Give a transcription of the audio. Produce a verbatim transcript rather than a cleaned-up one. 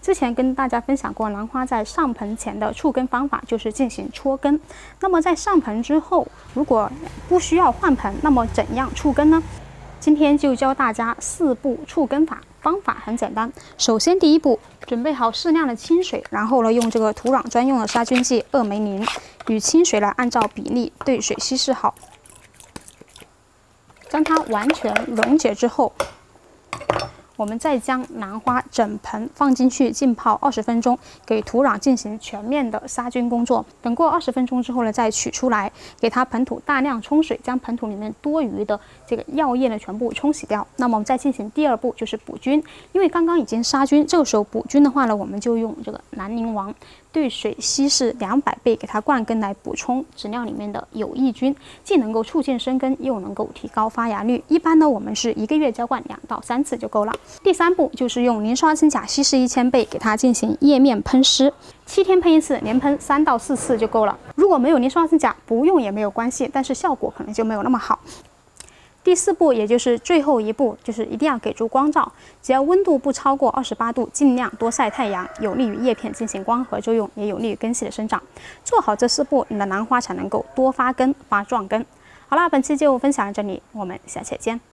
之前跟大家分享过，兰花在上盆前的触根方法就是进行戳根。那么在上盆之后，如果不需要换盆，那么怎样触根呢？今天就教大家四步触根法，方法很简单。首先第一步，准备好适量的清水，然后呢用这个土壤专用的杀菌剂二霉灵与清水来按照比例兑水稀释好。当它完全溶解之后，我们再将兰花整盆放进去浸泡二十分钟，给土壤进行全面的杀菌工作。等过二十分钟之后呢，再取出来，给它盆土大量冲水，将盆土里面多余的这个药液呢全部冲洗掉。那么我们再进行第二步，就是补菌。因为刚刚已经杀菌，这个时候补菌的话呢，我们就用这个蓝宁王兑水稀释两百倍，给它灌根来补充植料里面的有益菌，既能够促进生根，又能够提高发芽率。一般呢，我们是一个月浇灌两到三次就够了。第三步就是用磷酸氢钾稀释一千倍，给它进行叶面喷湿，七天喷一次，连喷三到四次就够了。如果没有磷酸氢钾，不用也没有关系，但是效果可能就没有那么好。第四步，也就是最后一步，就是一定要给足光照，只要温度不超过二十八度，尽量多晒太阳，有利于叶片进行光合作用，也有利于根系的生长。做好这四步，你的兰花才能够多发根、发壮根。好啦，本期就分享到这里，我们下期见。